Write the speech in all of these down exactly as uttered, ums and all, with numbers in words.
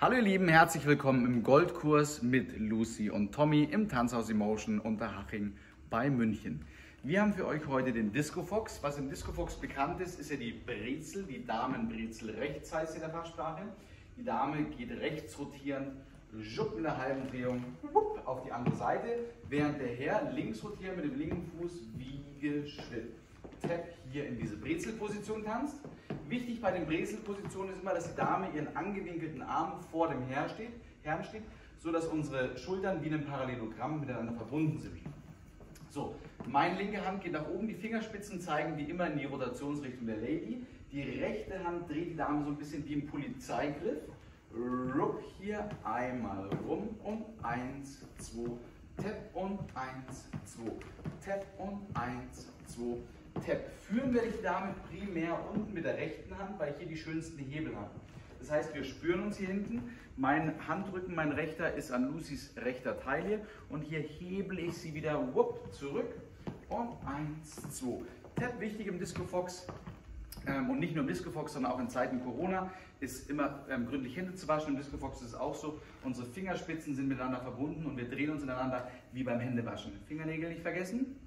Hallo ihr Lieben, herzlich willkommen im Goldkurs mit Lucy und Tommy im Tanzhaus Emotion Unterhaching bei München. Wir haben für euch heute den Disco Fox. Was im Disco Fox bekannt ist, ist ja die Brezel, die Damenbrezel rechts heißt in der Fachsprache. Die Dame geht rechts rotierend, schupp in der halben Drehung auf die andere Seite, während der Herr links rotiert mit dem linken Fuß Wiegeschritt. Tap hier in diese Brezelposition tanzt. Wichtig bei den Brezelpositionen ist immer, dass die Dame ihren angewinkelten Arm vor dem Herrn steht, Herrn steht, so dass unsere Schultern wie in einem Parallelogramm miteinander verbunden sind. So, meine linke Hand geht nach oben, die Fingerspitzen zeigen wie immer in die Rotationsrichtung der Lady. Die rechte Hand dreht die Dame so ein bisschen wie im Polizeigriff. Ruck hier einmal rum und eins, zwei, tap und eins, zwei, tap und eins, zwei, tap. Führen werde ich die Dame primär unten mit der rechten Hand, weil ich hier die schönsten Hebel habe. Das heißt, wir spüren uns hier hinten. Mein Handrücken, mein rechter, ist an Lucys rechter Taille und hier hebel ich sie wieder wupp, zurück und eins, zwei. Tap, wichtig im Disco Fox. Ähm, und nicht nur im Disco Fox, sondern auch in Zeiten Corona ist immer ähm, gründlich Hände zu waschen. Im Disco Fox ist es auch so. Unsere Fingerspitzen sind miteinander verbunden und wir drehen uns ineinander wie beim Händewaschen. Fingernägel nicht vergessen.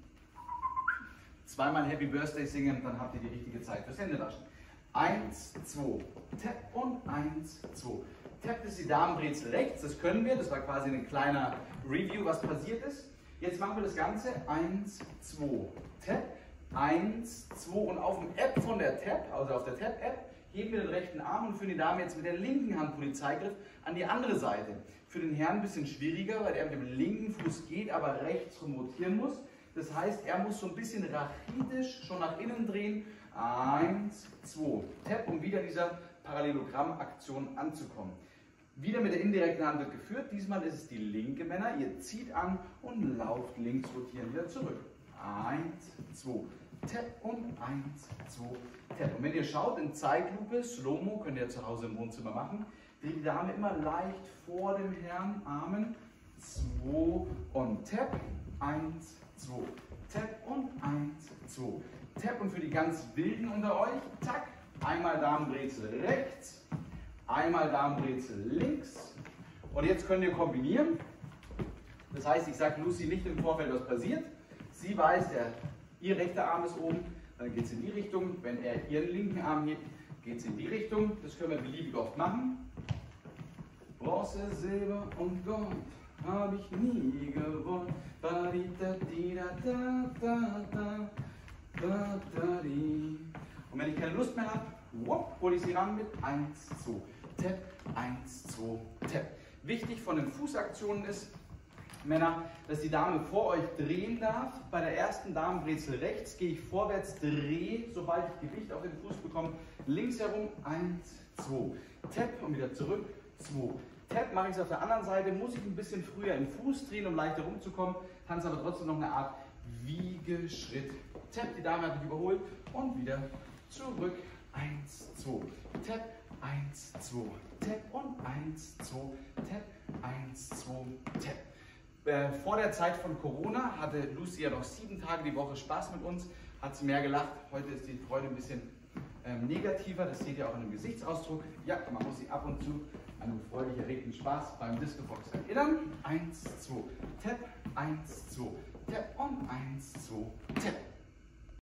Zweimal Happy Birthday singen, dann habt ihr die richtige Zeit fürs Händewaschen. Eins, zwei, tap und eins, zwei. Tap ist die Damenbrezel rechts, das können wir. Das war quasi ein kleiner Review, was passiert ist. Jetzt machen wir das Ganze. Eins, zwei, tap. eins, zwei und auf dem App von der Tap, also auf der Tap-App, heben wir den rechten Arm und führen die Dame jetzt mit der linken Hand Polizeigriff an die andere Seite. Für den Herrn ein bisschen schwieriger, weil er mit dem linken Fuß geht, aber rechts rum rotieren muss. Das heißt, er muss so ein bisschen rachidisch schon nach innen drehen. Eins, zwei, Tap, um wieder dieser Parallelogramm-Aktion anzukommen. Wieder mit der indirekten Hand wird geführt. Diesmal ist es die linke Männer. Ihr zieht an und lauft links rotieren wieder zurück. Eins, zwei, tap und eins, zwei, tap. Und wenn ihr schaut in Zeitlupe, Slow-Mo, könnt ihr zu Hause im Wohnzimmer machen, dreht die Dame immer leicht vor dem Herrn, Armen, zwei und tap, eins, zwei, tap und eins, zwei, tap. Und für die ganz Wilden unter euch, tack, einmal Damenbrezel rechts, einmal Damenbrezel links. Und jetzt könnt ihr kombinieren. Das heißt, ich sage Lucy nicht im Vorfeld, was passiert. Sie weiß, der, ihr rechter Arm ist oben, dann geht es in die Richtung. Wenn er ihren linken Arm hebt, geht es in die Richtung. Das können wir beliebig oft machen. Bronze, Silber und Gold habe ich nie gewollt. Und wenn ich keine Lust mehr habe, hole ich sie ran mit eins, zwei, tap, eins, zwei, tap. Wichtig von den Fußaktionen ist, Männer, dass die Dame vor euch drehen darf. Bei der ersten Damenbrezel rechts gehe ich vorwärts, drehe, sobald ich Gewicht auf den Fuß bekomme, links herum, eins, zwei, tap und wieder zurück, zwei. Tap mache ich es auf der anderen Seite, muss ich ein bisschen früher den Fuß drehen, um leichter rumzukommen, tanze aber trotzdem noch eine Art Wiegeschritt. Tap, die Dame hat mich überholt und wieder zurück, eins, zwei, tap, eins, zwei, tap und eins, zwei, tap, eins, zwei, tap. Vor der Zeit von Corona hatte Lucy ja noch sieben Tage die Woche Spaß mit uns, hat sie mehr gelacht. Heute ist die Freude ein bisschen ähm, negativer, das seht ihr auch in dem Gesichtsausdruck. Ja, man muss sie ab und zu an einem freudig erregten Spaß beim Disco Fox erinnern. eins, zwei, tap, eins, zwei, tap und eins, zwei, tap.